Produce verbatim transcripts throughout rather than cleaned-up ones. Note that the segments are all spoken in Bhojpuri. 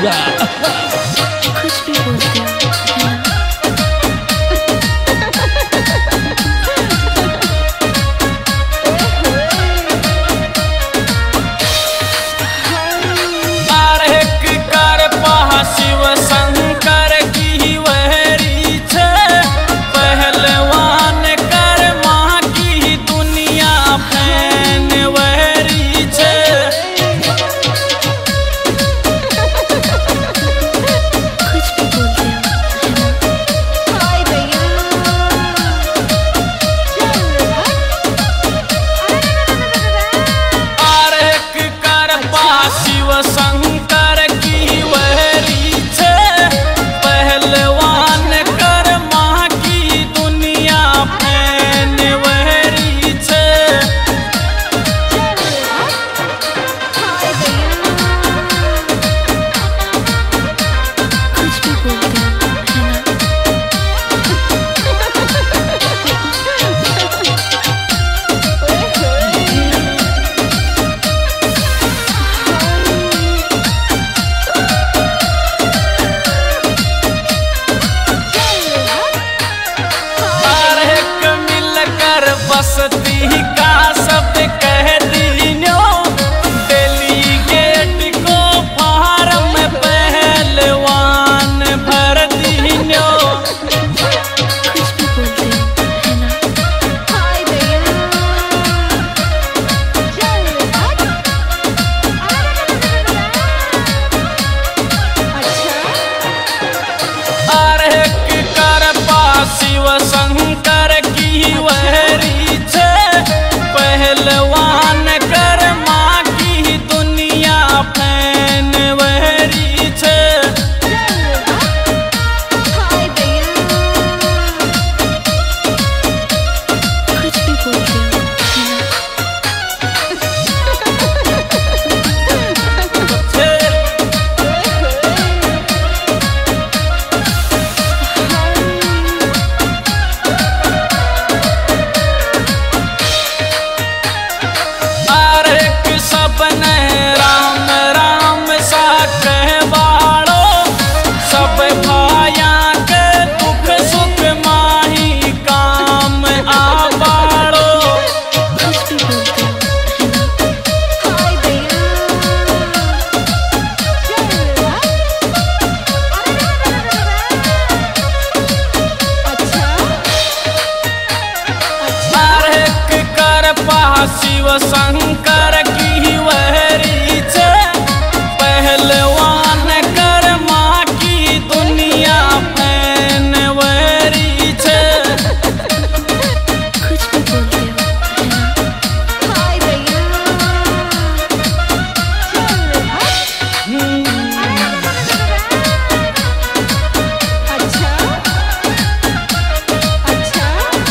होगा। कुछ भी बोलते हो है ना? शिव शंकर की वहरी छे पहलवान कर माँ की दुनिया फैन वहरी छे। कुछ भी बोलते हो है ना? हाय भैया आरेख कर पा शिव शंकर की वहरी छे पहलवान कर माँ की दुनिया फैन वहरी छे। हाय भैया कुछ भी बोलते हो है ना? आरेख मिलकर बसती का सब कह दीनो डेलीगेट को फार्म पहलवान भर दीनो। कुछ भी बोलते हो है ना? हाय भैया आरेख कर पा शिव शंकर की वहरी छे पहलवान कर माँ की दुनिया फैन वहरी छे। हाय भैया कुछ भी बोलते हो है ना? आरेख सबने राम राम सा कहवाड़ो सब भाया के दुख सुख माही काम आवाड़ो। कुछ भी बोलते हो है ना? हाय भैया अच्छा आरेख कर पा शिव शंकर की वहरी छे पहलवान कर माँ की दुनिया फैन वहरी छे। कुछ भी बोलते हो है ना? हाय भैया अच्छा अच्छा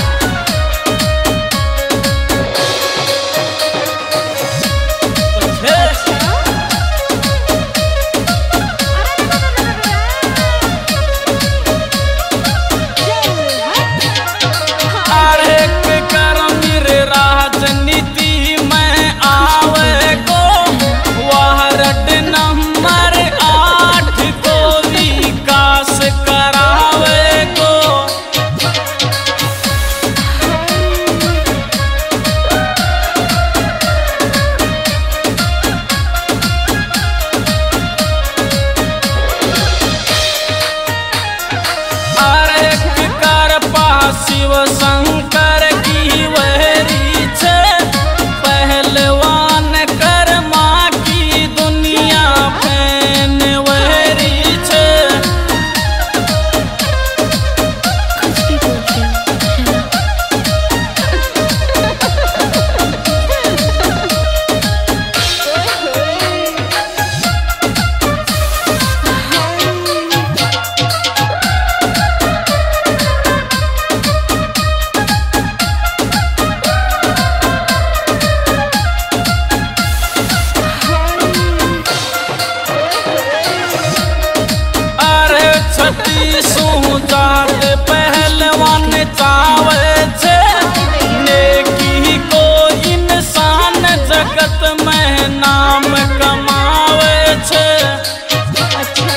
आरेख कर मेरे राजनीति में आवे को वार्ड नंबर आठ को विकास करावे को। आरेख कर पा शिव शंकर की वहरी छे पहलवान कर माँ की दुनिया फैन वहरी छे। कुछ भी बोलते हो है ना? अरे छत्तीसों जात पहलवान चावे छे नेकी को इंसान जगत में नाम कमावे छे। अच्छा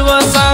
सब सा